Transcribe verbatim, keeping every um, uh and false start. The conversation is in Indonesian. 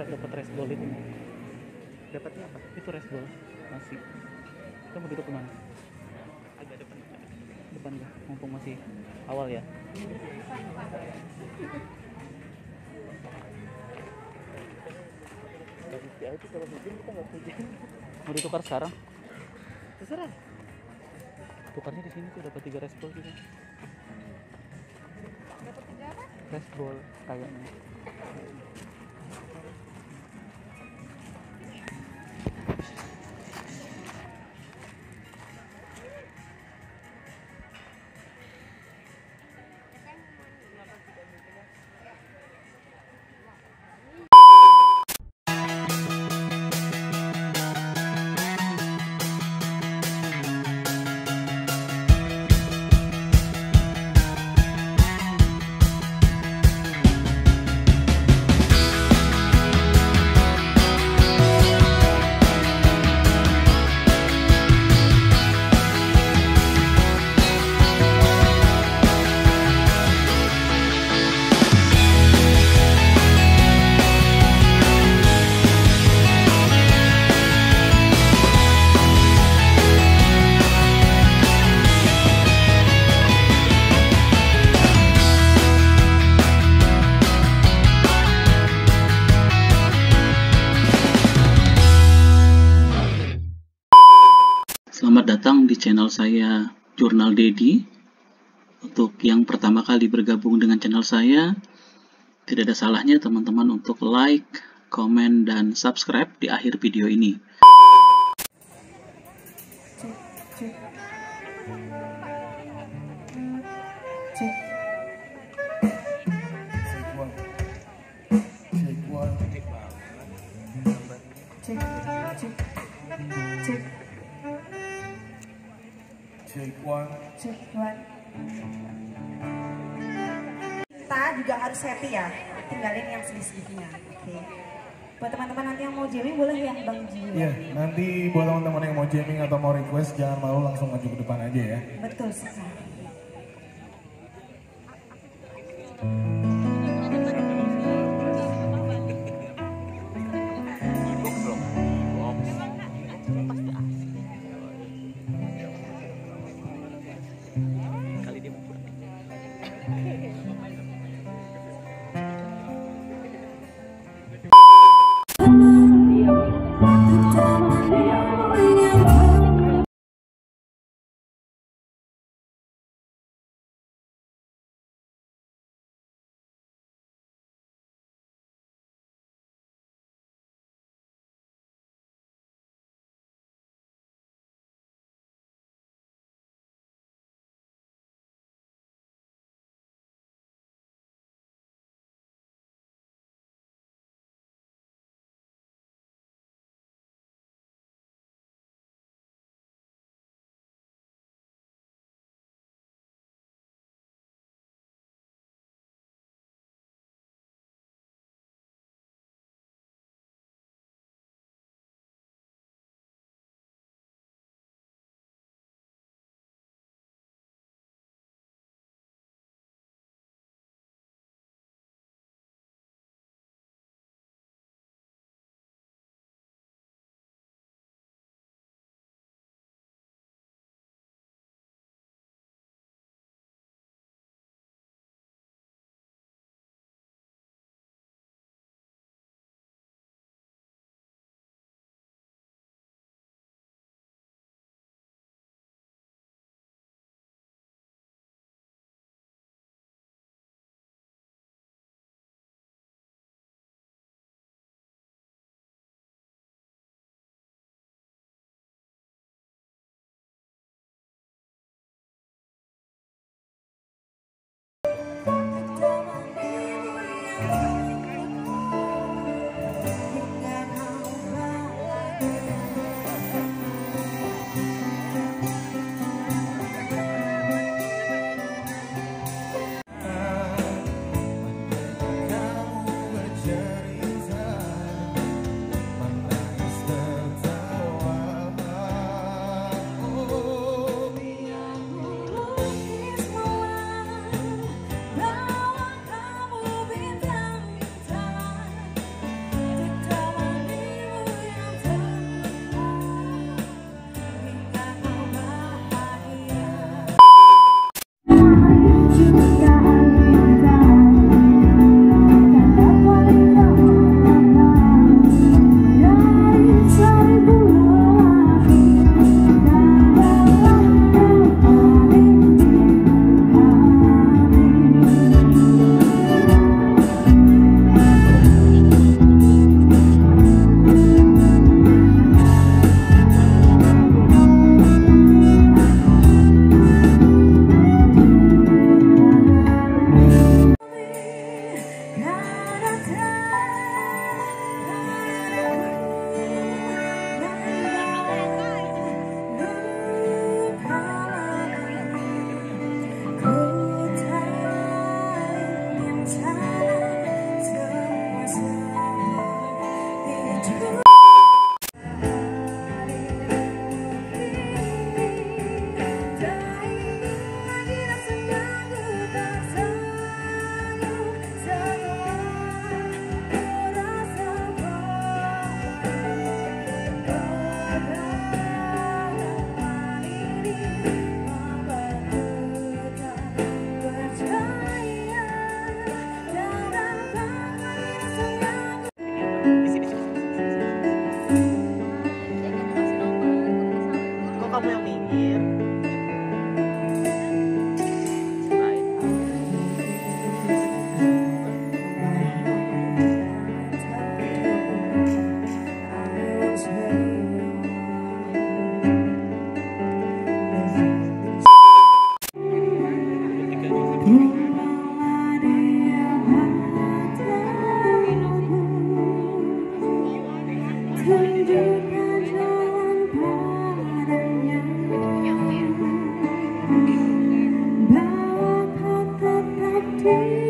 dapat resbol itu. Dapatnya apa? Itu resbol nasi. Kita mau duduk kemana? Agak depan. Depan kah? Mumpung masih awal ya. Bagus ya itu kalau hujan kita nggak hujan. Mau ditukar sekarang? Terserah. Tukarnya di sini tuh dapat tiga resbol gitu. Dapat tiga apa? Resbol kayaknya. Selamat datang di channel saya Jurnal Dedi. Untuk yang pertama kali bergabung dengan channel saya, tidak ada salahnya teman-teman untuk like, komen, dan subscribe di akhir video ini. Cek, cek. Cek. Take one. Take one. Cek, cek. Cek, Take one. cek, one. Kita juga harus happy ya, tinggalin yang sedih-sedihnya. Oke. Buat teman-teman nanti yang mau jamming boleh ya Bang Ji. Iya, nanti buat teman-teman yang mau jamming atau mau request jangan malu, langsung maju ke depan aja ya. Betul sekali. Kali dia mau pulang. kamu yang minggir. Baik. Tunjukkan jalan padanya, bawa kau tetap di